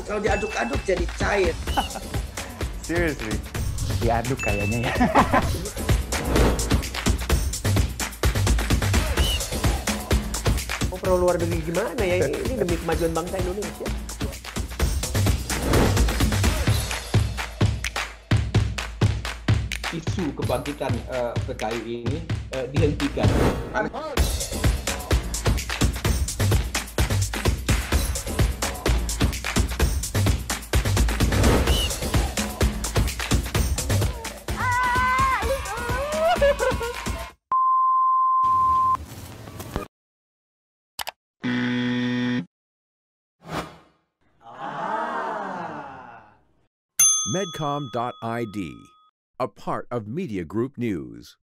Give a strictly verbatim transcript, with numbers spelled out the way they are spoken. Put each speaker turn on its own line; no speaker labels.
Kalau diaduk-aduk jadi cair.
Seriously?
Diaduk kayaknya ya.
Oh, perlu luar negeri gimana ya? Ini demi kemajuan bangsa Indonesia.
Isu kebangkitan uh, P K I ini uh, dihentikan.
medcom dot I D, a part of Media Group News.